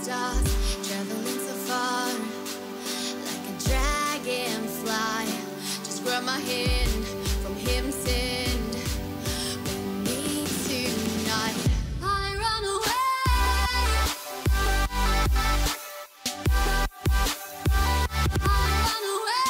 stars, traveling so far, like a dragonfly. Just grab my hand from him, send with me tonight. I run away. I run away.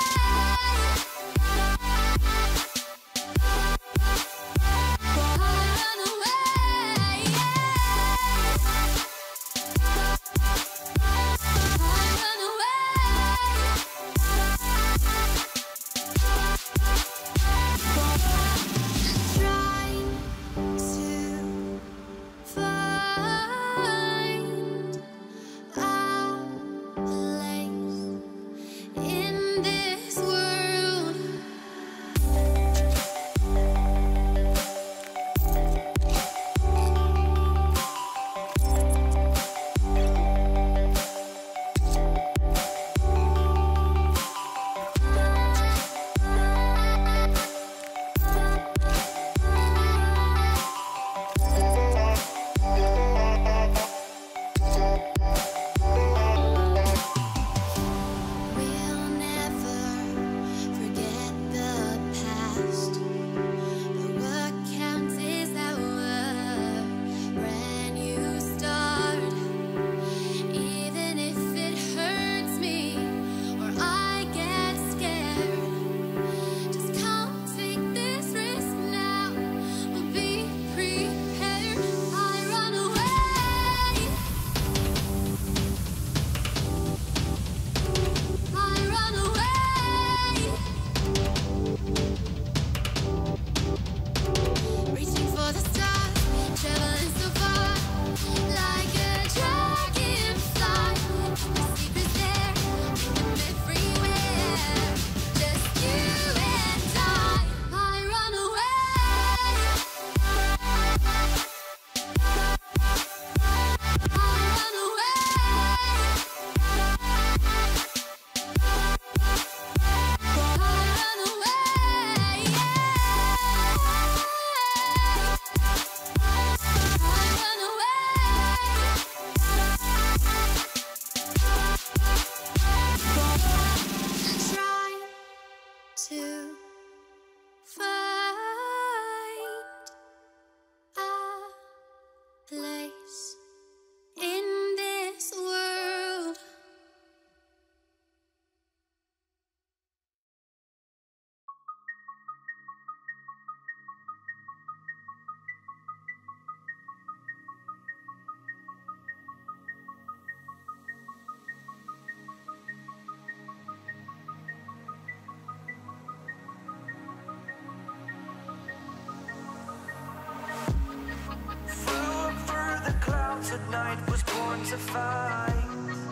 At night was born to fight.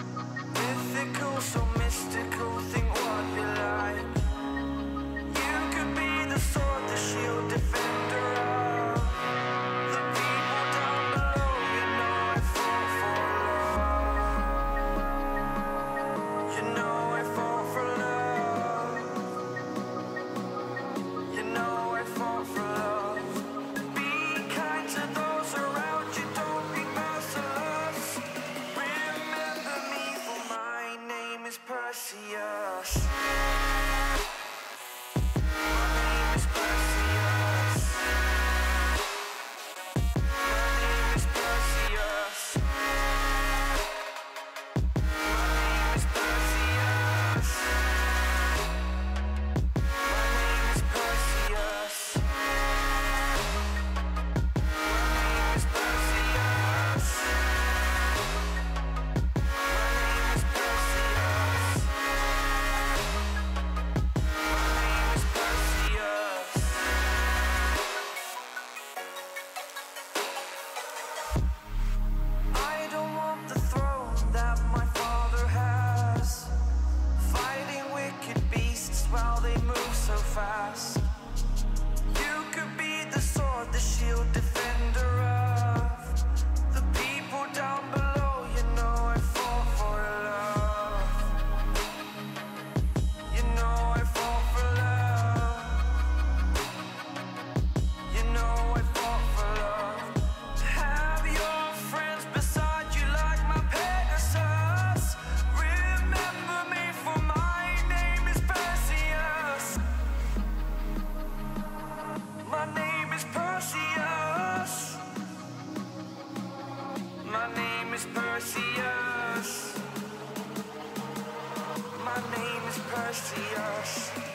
Mythical, so mystical, think what you like. You could be the sword, the shield, defender of the people down below. You know I fall for love. You know I fall for love. You know I fall for love. Be kind to those around you, don't be merciless. Real never see us.